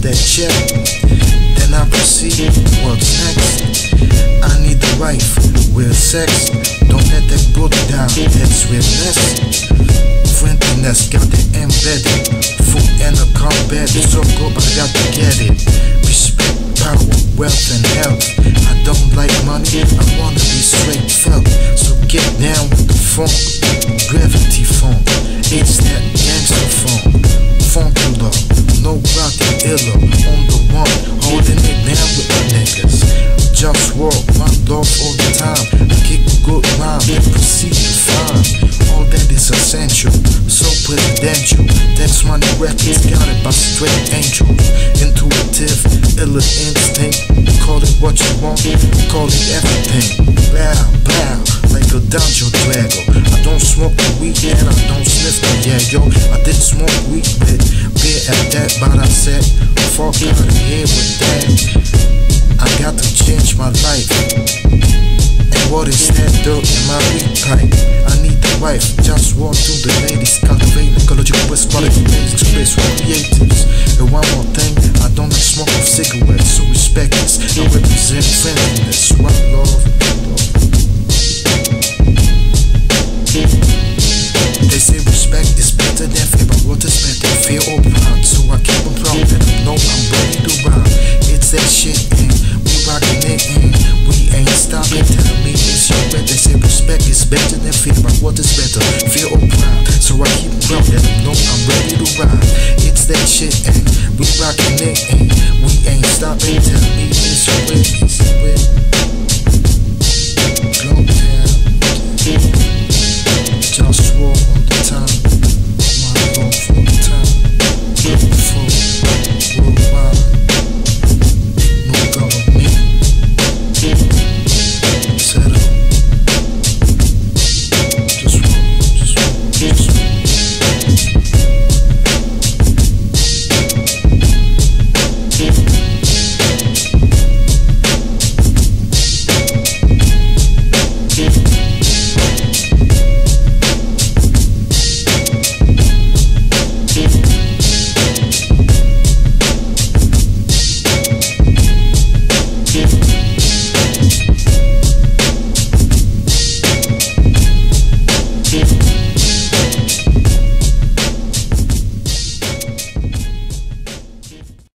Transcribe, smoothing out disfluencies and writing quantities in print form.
that check, then I proceed. What's next? I need a wife with sex. Don't let that go down. That's realness. Friendliness got it embedded. Food and a combat. So good, but I got to get it. Respect, power, wealth, and health. I don't like money, I wanna be straight felt. So get down with the funk, gravity funk. It's that gangster funk. Funkula, no rocky illa. On the one, holding it down with the niggas. JustWar, my love all the time. I kick a good rhyme and proceed to find all that is essential, so presidential. That's money records, got it by straight angels. Intuitive, illa instinct. Call it what you want, call it everything. Bow, bow, like a dungeon dragger. I don't smoke the weed and I don't sniff the yo. I did smoke weed with beer at that, but I said, fuck out of here with that. I got to change my life. And what is that dirt in my weed pipe? I need a wife, just walk to the ladies. Cultivate ecological waste, quality basic space for creatives. And one more thing, I don't like smoking cigarettes, so respect this. I represent friendliness, what love. They say respect is better than fear, but what is better, fear or pride? So I keep on proud that I know I'm ready to ride. It's that shit, and we rockin' it, and we ain't stopping. Tell me it's your bet. They say respect is better than fear, but what is better, fear or pride? So I keep on proud that I know I'm ready to ride. It's that shit, and we rockin' it, and we ain't stopping. Tell me it's your bet.